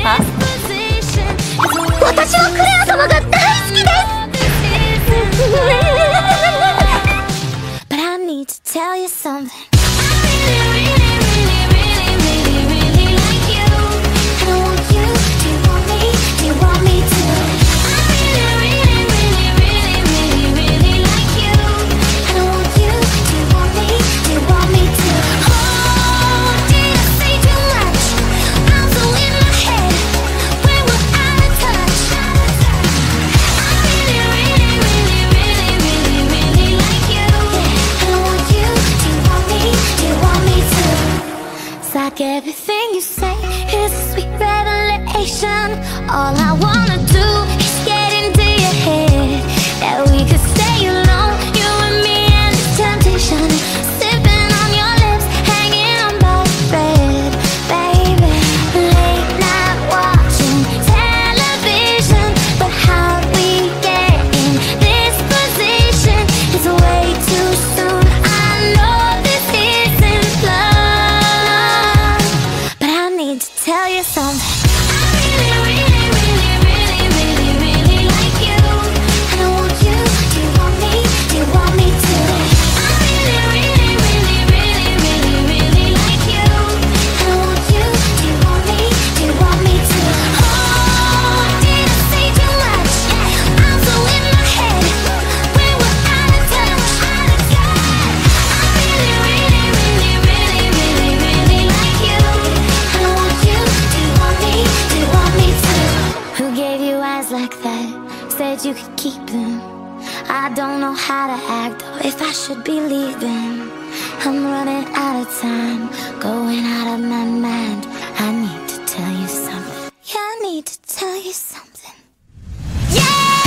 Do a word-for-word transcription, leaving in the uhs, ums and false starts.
あ、私はクレア様が大好きですBut I need to tell you something Like everything you say is a sweet revelation. All I wanna do is get into your head. That we could stay alone, you and me and this temptation. Sipping on your lips, hanging on by a thread. Baby, late night watching television. But how we get in this position is way too soon. I know this isn't love, need to tell you something. I really, really, really, really, really, really like you. And I want you. Do you want me? Do you want me to? I really, really, really, really, really, really like you. And I want you. Do you want me? Do you want me to? Oh, did I say too much? I'm so in my head. We were out of touch. Out of touch. I really, really, really, really, really, really like you. Who gave you eyes like that? Said you could keep them. I don't know how to act or if I should be leaving. I'm running out of time, going out of my mind. I need to tell you something. Yeah, I need to tell you something. Yeah!